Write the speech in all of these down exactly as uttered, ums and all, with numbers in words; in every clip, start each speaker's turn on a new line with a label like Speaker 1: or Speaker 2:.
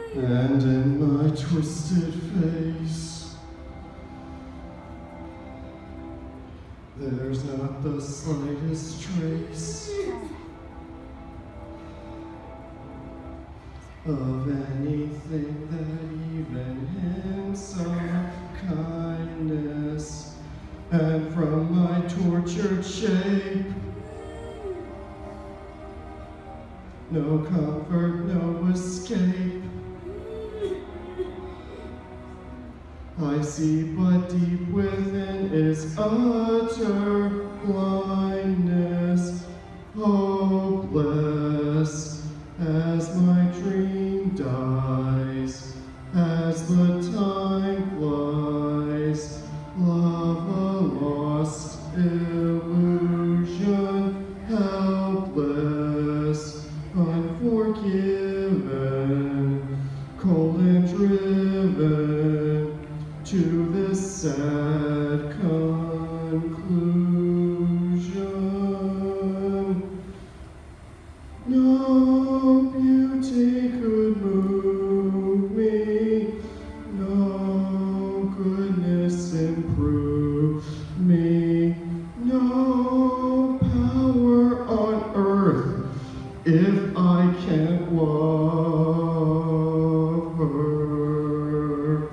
Speaker 1: And in my twisted face, there's not the slightest trace of anything that even hints of kindness. And from my tortured shape, no comfort, no escape. I see, but deep within is utter blindness, hopeless as my dream dies, as the time flies. Love a lost illusion, helpless, unforgiven, cold and driven to this sad conclusion. No beauty could move me, no goodness improve me, no power on earth if I can't love her.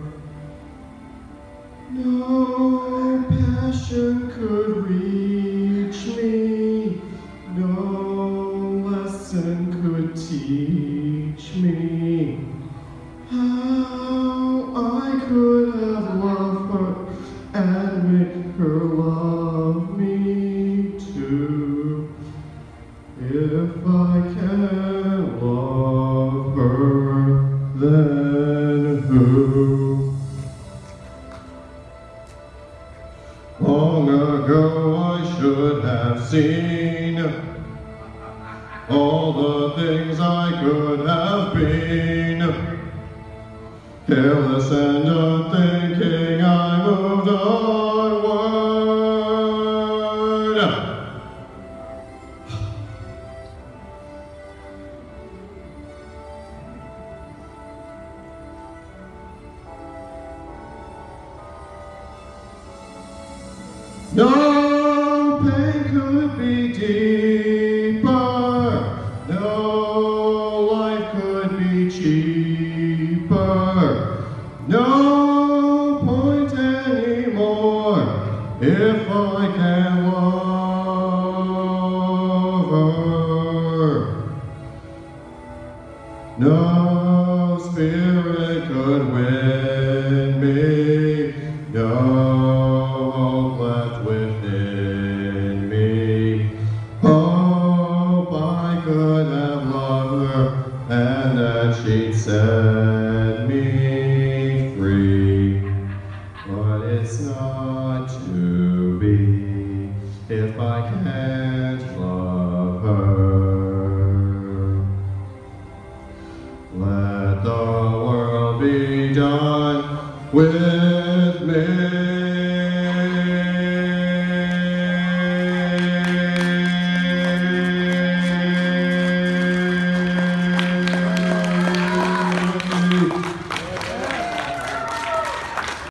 Speaker 1: No passion could reach me, no lesson could teach me how I could have loved her and make her love me too. If I can't love her, then who? Long ago I should have seen all the things I could have been. Careless and unthinking, I moved onward. No pain could be deeper, no life could be cheaper, no point anymore if I can love her. No spirit could win me, no hope left within me. Hope I could have loved her and that she'd set me free. But it's not to be if I can